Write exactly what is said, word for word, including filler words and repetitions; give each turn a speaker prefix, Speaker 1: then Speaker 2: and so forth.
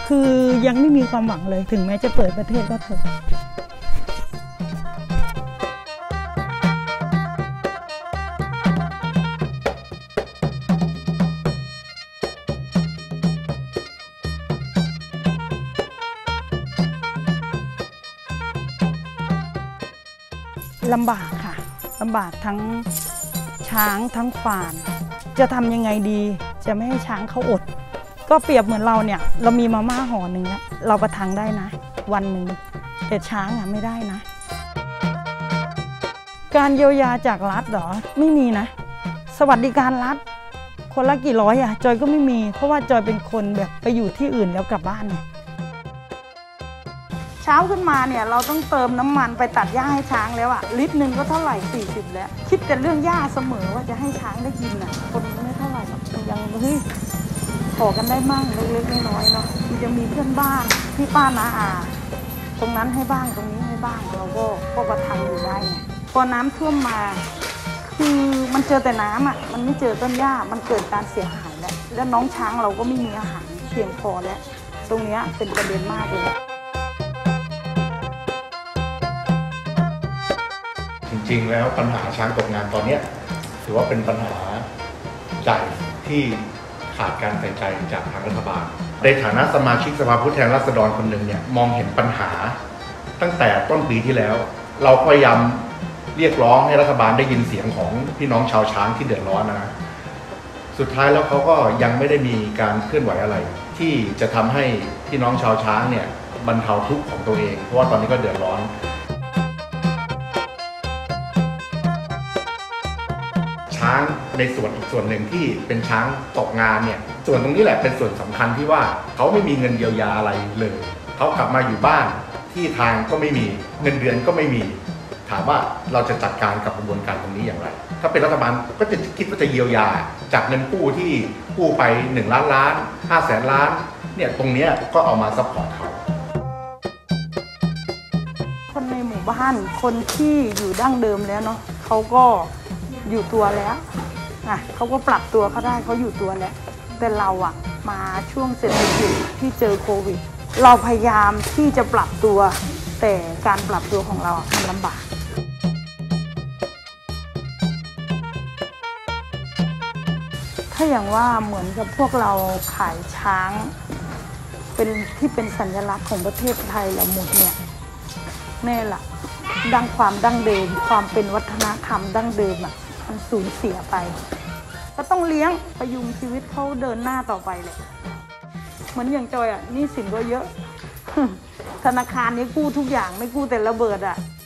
Speaker 1: คือยังไม่มีความหวังเลยถึงแม้จะเปิดประเทศก็เถอะลำบากค่ะลำบากทั้งช้างทั้งควานจะทำยังไงดีจะไม่ให้ช้างเขาอดก็เปรียบเหมือนเราเนี่ยเรามีมาม่าห่อหนึ่งแล้วเราประทังได้นะวันหนึ่งแต่ช้างอ่ะไม่ได้นะการเยียวยาจากรัฐเหรอไม่มีนะสวัสดิการรัฐคนละกี่ร้อยอ่ะจอยก็ไม่มีเพราะว่าจอยเป็นคนแบบไปอยู่ที่อื่นแล้วกลับบ้านเนี่ยเช้าขึ้นมาเนี่ยเราต้องเติมน้ำมันไปตัดหญ้าให้ช้างแล้วอะลิตรหนึ่งก็เท่าไหร่สี่สิบแล้วคิดแต่เรื่องหญ้าเสมอว่าจะให้ช้างได้กินอะคนไม่เท่าไหร่หรอกยังเฮ้ยขอกันได้มั่งเล็กๆน้อยๆเนาะมันจะมีเพื่อนบ้านพี่ป้าน้าอาตรงนั้นให้บ้างตรงนี้ให้บ้างเราก็ก็ประทังอยู่ได้ไงพอน้ำท่วมมาคือมันเจอแต่น้ำอะมันไม่เจอต้นหญ้ามันเกิดการเสียหายแล้วแล้วน้องช้างเราก็ไม่มีอาหารเพียงพอแล้วตรงนี้เป็นประเด็นมากเลย
Speaker 2: จริงๆแล้วปัญหาช้างตกงานตอนนี้ถือว่าเป็นปัญหาใหญ่ที่ขาดการใส่ใจจากทางรัฐบาลในฐานะสมาชิกสภาผู้แทนราษฎรคนหนึ่งเนี่ยมองเห็นปัญหาตั้งแต่ต้นปีที่แล้วเราพยายามเรียกร้องให้รัฐบาลได้ยินเสียงของพี่น้องชาวช้างที่เดือดร้อนนะสุดท้ายแล้วเขาก็ยังไม่ได้มีการเคลื่อนไหวอะไรที่จะทำให้พี่น้องชาวช้างเนี่ยบรรเทาทุกข์ของตัวเองเพราะว่าตอนนี้ก็เดือดร้อนช้างในส่วนอีกส่วนหนึ่งที่เป็นช้างตกงานเนี่ยส่วนตรงนี้แหละเป็นส่วนสำคัญที่ว่าเขาไม่มีเงินเยียวยาอะไรเลยเขากลับมาอยู่บ้านที่ทางก็ไม่มีเงินเดือนก็ไม่มีถามว่าเราจะจัดการกับกระบวนการตรงนี้อย่างไรถ้าเป็นรัฐบาลก็จะคิดว่าจะเยียวยาจากเงินกู้ที่กู้ไปหนึ่งล้านล้านห้าแสนล้านเนี่ยตรงนี้ก็เอามาซัพพอร์ตเขา
Speaker 1: คนในหมู่บ้านคนที่อยู่ดั้งเดิมแล้วเนาะเขาก็อยู่ตัวแล้วอ่ะเขาก็ปรับตัวเขาได้เขาอยู่ตัวแล้วแต่เราอะมาช่วงเศรษฐกิจที่เจอโควิดเราพยายามที่จะปรับตัวแต่การปรับตัวของเราอะมันลำบากถ้าอย่างว่าเหมือนกับพวกเราขายช้างเป็นที่เป็นสัญลักษณ์ของประเทศไทยเราหมดเนี่ยแน่ละดังความดั้งเดิมความเป็นวัฒนธรรมดั้งเดิมอะมันสูญเสียไปก็ต้องเลี้ยงประยุงชีวิตเขาเดินหน้าต่อไปเลยเหมือนอย่างจอยอ่ะหนี้สินก็เยอะธนาคารนี้กู้ทุกอย่างไม่กู้แต่ระเบิดอ่ะ